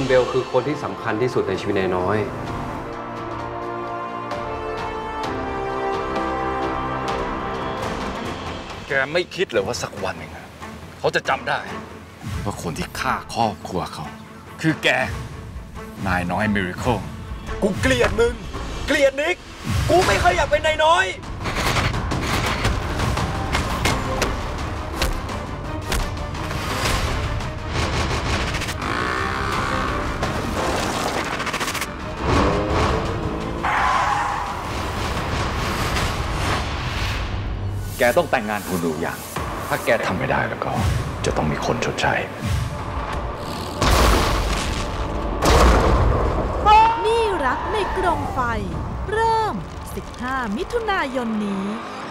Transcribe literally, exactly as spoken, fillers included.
เบลคือคนที่สำคัญที่สุดในชีวิตนายน้อยแกไม่คิดเลยว่าสักวันหนึ่งเขาจะจำได้ว่าคนที่ฆ่าครอบครัวเขา คือแกนายน้อยมิราเคิลกูเกลียดมึงเกลียดนิกกูไม่เคยอยากเป็นนายน้อยแกต้องแต่งงานคุณดูอย่างถ้าแกทำไม่ได้แล้วก็จะต้องมีคนชดใช้นี่รักในกรงไฟเริ่มสิบห้ามิถุนายนนี้